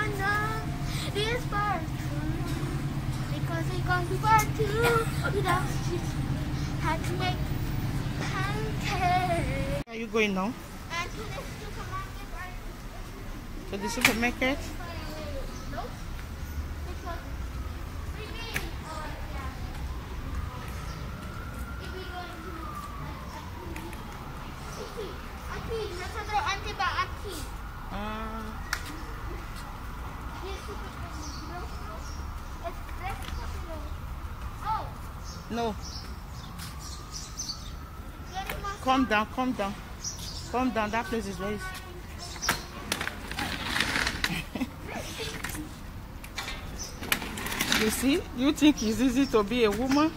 know this part true. Because it goes to part two. You know, she had to make pancakes. Where are you going now? And to the supermarket. To the supermarket? Nope. Because we need, yeah. If we go into Aki, nosotros antes va aquí. Oh. No. Calm down, calm down. Calm down, that place is very... You see, you think it's easy to be a woman?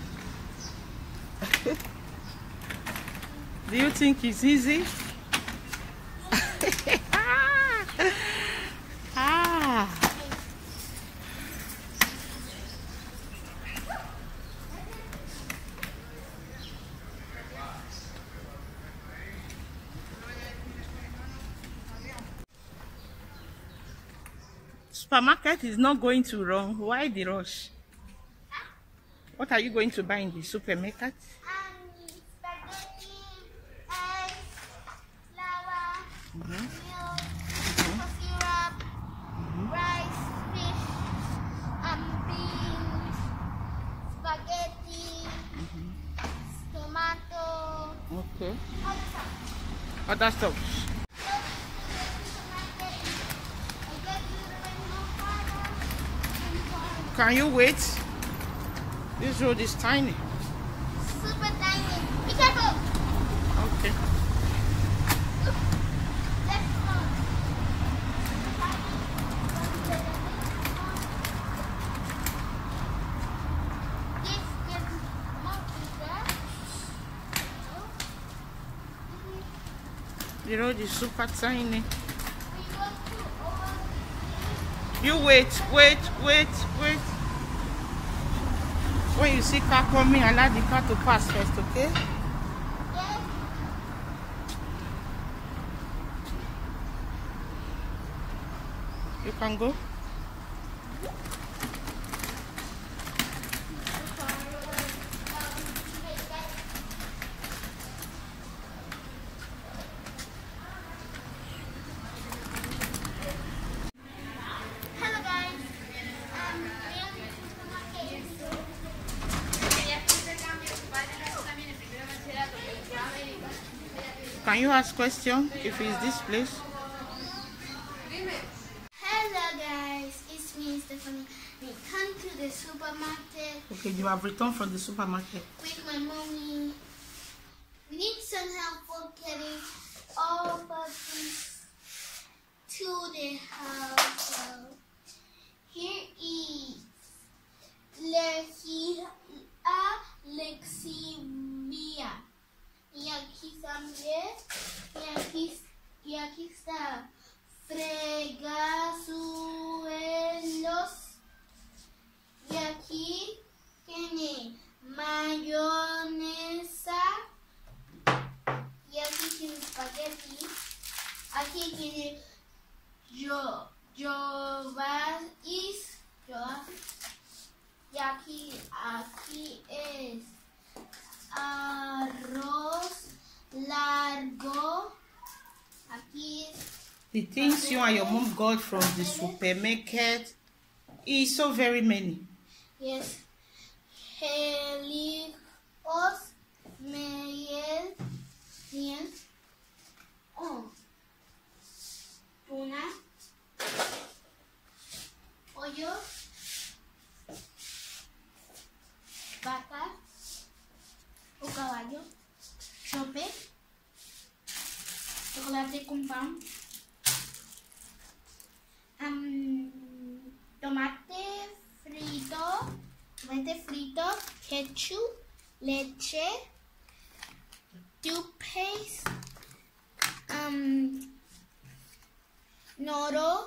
Do you think it's easy? Supermarket is not going to run. Why the rush? What are you going to buy in the supermarket? Spaghetti, eggs, flour, milk, syrup, rice, fish, beans, spaghetti, tomato. Okay. All the stuff. Other stuff. Can you wait? This road is tiny. Super tiny. Be careful. Okay. Let's go. This is more bigger. The road is super tiny. We go to over. You wait. When you see car coming, allow the car to pass first, okay? Yes. You can go. Hello guys. Can you ask question if it's this place? Hello guys, it's me Stephanie. We come to the supermarket Okay, you have returned from the supermarket. with my mommy. We need some help for getting all of these to the house. So here is Lexivia. Y aquí también. Y aquí está fregasuelos. Y aquí tiene mayonesa. Y aquí tiene espagueti. Aquí tiene Jova's. Y aquí es arroz largo. Aquí es The things you and your mom got from the supermarket is so very many. yes, gelijos, miel, tuna, pollo, vaca o caballo, chope, chocolate con pan, tomate frito, ketchup, leche, toothpaste, noro,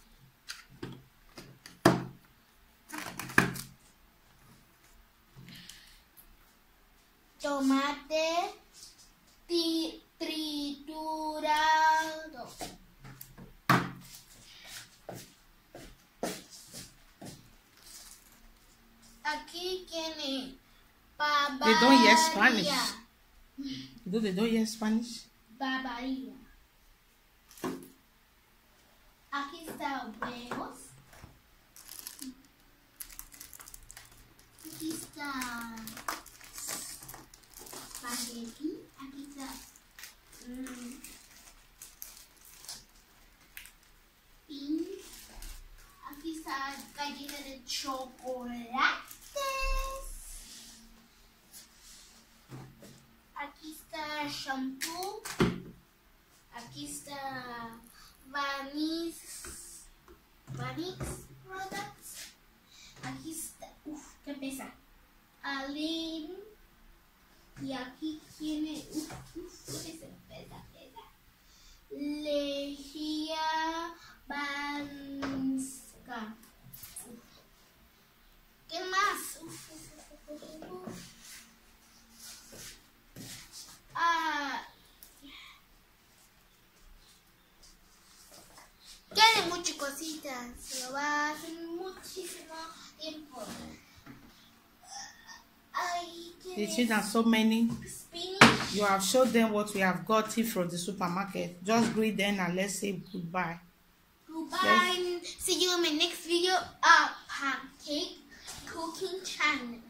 tomate triturado, They don't hear Spanish. They don't hear Spanish. Barbaria. Aquí está huevos. Aquí está espagueti. Aquí está pin. Aquí está galleta de chocolates. Aquí está shampoo. Aquí está Vanix products. Aquí está, qué pesa. Aline. Y aquí tiene, pesa. Lejía Banska. ¿Qué más? Tiene muchas cositas, pero va a hacer muchísimo tiempo. You see that so many. Spinach. You have showed them what we have gotten from the supermarket. Just greet them and let's say goodbye. Goodbye. See you in my next video. Pancake cooking channel.